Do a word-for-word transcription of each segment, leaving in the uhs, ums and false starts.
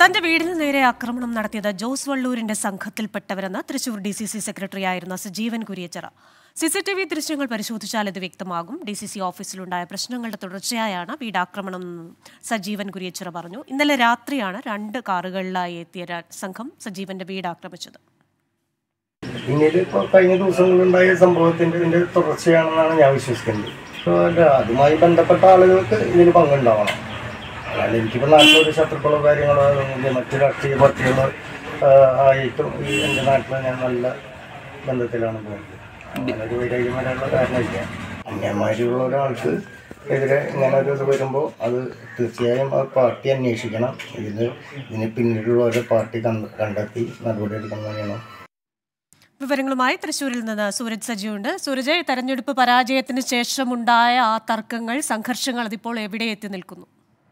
തന്റെ വീടിന് നേരെ ആക്രമണം നടത്തിയത് ജോസ് വള്ളൂരിന്റെ സംഘത്തിൽപ്പെട്ടവരെന്ന് തൃശൂർ ഡി സി സി സെക്രട്ടറിയായിരുന്ന Sajeevan Kuriachira. C C T V ദൃശ്യങ്ങൾ പരിശോധിച്ചാൽ ഇത് വ്യക്തമാകും. ഡി സി സി ഓഫീസിലുണ്ടായ പ്രശ്നങ്ങളുടെ തുടർച്ചയായാണ് വീടാക്രമണം സജീവൻ കുര്യച്ചിറ പറഞ്ഞു. ഇന്നലെ രാത്രിയാണ് രണ്ട് കാറുകളിലായി എത്തിയ സംഘം സജീവന്റെ വീട് ആക്രമിച്ചത്. പിന്നീട് ഇപ്പോൾ കഴിഞ്ഞ ദിവസങ്ങളുണ്ടായ സംഭവത്തിന്റെ ഇതിന്റെ തുടർച്ചയാണെന്നാണ് ഞാൻ വിശ്വസിക്കുന്നത്. അതുമായി ബന്ധപ്പെട്ട ആളുകൾക്ക് ഇതിന് പങ്കുണ്ടാവണം. അല്ലാതെ എനിക്കിപ്പോൾ നാട്ടിലൊരു ശത്രുക്കളോ കാര്യങ്ങളോ മറ്റു രാഷ്ട്രീയ പാർട്ടികളോ ആയിട്ടും ഈ എൻ്റെ നാട്ടിൽ ഞാൻ നല്ല ബന്ധത്തിലാണ് പോകുന്നത്. അങ്ങനെ ഒരു വൈരാഗ്യം വരാനുള്ള കാരണമില്ല. അന്യന്മാരുള്ള ഒരാൾക്ക് എതിരെ ഇങ്ങനെ ഒരു ഇത് വരുമ്പോൾ അത് തീർച്ചയായും ആ പാർട്ടി അന്വേഷിക്കണം. ഇതിന് ഇതിന് പിന്നിലുള്ള ഒരു പാർട്ടി കണ്ടെത്തി നടപടി എടുക്കണം വേണം. വിവരങ്ങളുമായി തൃശ്ശൂരിൽ നിന്ന് സൂരജ് സജിയുണ്ട്. സൂരജ്, തെരഞ്ഞെടുപ്പ് പരാജയത്തിന് ശേഷമുണ്ടായ ആ തർക്കങ്ങൾ, സംഘർഷങ്ങൾ അതിപ്പോൾ എവിടെ എത്തി നിൽക്കുന്നു?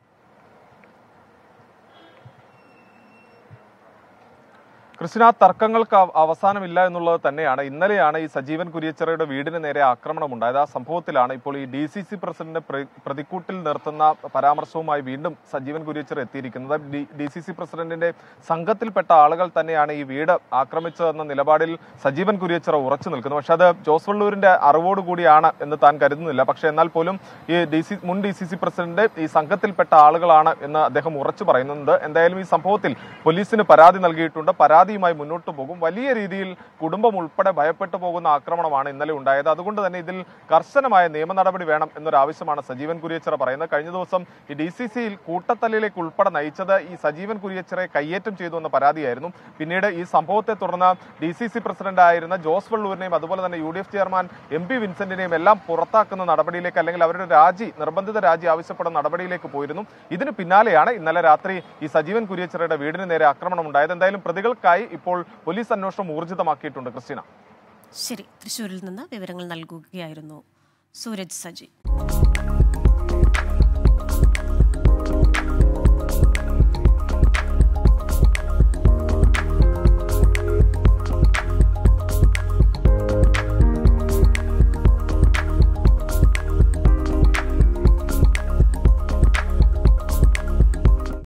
കൃഷ്ണ, തർക്കങ്ങൾക്ക് അവസാനമില്ല എന്നുള്ളത് തന്നെയാണ്. ഇന്നലെയാണ് ഈ സജീവൻ കുര്യച്ചിറയുടെ വീടിന് നേരെ ആക്രമണം ഉണ്ടായത്. ആ സംഭവത്തിലാണ് ഇപ്പോൾ ഈ ഡി സി സി പ്രസിഡന്റ് പ്രതിക്കൂട്ടിൽ നിർത്തുന്ന പരാമർശവുമായി വീണ്ടും സജീവൻ കുര്യച്ചിറ എത്തിയിരിക്കുന്നത്. ഡി സി സി പ്രസിഡന്റിന്റെ സംഘത്തിൽപ്പെട്ട ആളുകൾ തന്നെയാണ് ഈ വീട് ആക്രമിച്ചതെന്ന നിലപാടിൽ സജീവൻ കുര്യച്ചിറ ഉറച്ചു നിൽക്കുന്നു. പക്ഷെ അത് ജോസ് വള്ളൂരിന്റെ അറിവോടുകൂടിയാണ് എന്ന് താൻ കരുതുന്നില്ല. പക്ഷെ എന്നാൽ പോലും ഈ ഡി സി മുൻ ഡി സി സി പ്രസിഡന്റ് ഈ സംഘത്തിൽപ്പെട്ട ആളുകളാണ് എന്ന് അദ്ദേഹം ഉറച്ചു പറയുന്നുണ്ട്. എന്തായാലും ഈ സംഭവത്തിൽ പോലീസിന് പരാതി നൽകിയിട്ടുണ്ട്. പരാതിയുമായി മുന്നോട്ട് പോകും. വലിയ രീതിയിൽ കുടുംബം ഉൾപ്പെടെ ഭയപ്പെട്ടു പോകുന്ന ആക്രമണമാണ് ഇന്നലെ ഉണ്ടായത്. അതുകൊണ്ട് തന്നെ ഇതിൽ കർശനമായ നിയമ നടപടി വേണം എന്നൊരു ആവശ്യമാണ് സജീവൻ കുര്യച്ചിറ പറയുന്നത്. കഴിഞ്ഞ ദിവസം ഈ ഡി സി സിയിൽ കൂട്ടത്തല്ലിലേക്ക് ഉൾപ്പെടെ നയിച്ചത് ഈ സജീവൻ കുര്യച്ചിറയെ കയ്യേറ്റം ചെയ്തു എന്ന പരാതിയായിരുന്നു. പിന്നീട് ഈ സംഭവത്തെ തുടർന്ന് ഡി സി സി പ്രസിഡന്റ് ആയിരുന്ന ജോസ് വള്ളൂരിനെയും അതുപോലെ തന്നെ U D F chairman M P വിൻസെന്റിനെയും എല്ലാം പുറത്താക്കുന്ന നടപടിയിലേക്ക്, അല്ലെങ്കിൽ അവരുടെ രാജി, നിർബന്ധിത രാജി ആവശ്യപ്പെടുന്ന നടപടിയിലേക്ക് പോയിരുന്നു. ഇതിന് പിന്നാലെയാണ് ഇന്നലെ രാത്രി ഈ സജീവൻ കുര്യച്ചിറയുടെ വീടിന് നേരെ ആക്രമണം ഉണ്ടായത്. എന്തായാലും പ്രതികൾക്കായി ഇപ്പോൾ പോലീസ് അന്വേഷണം ഊർജിതമാക്കിയിട്ടുണ്ട്. ക്രിസ്റ്റീന, ശരി, തൃശ്ശൂരിൽ നിന്ന് വിവരങ്ങൾ നൽകുകയായിരുന്നു സൂരജ് സജി.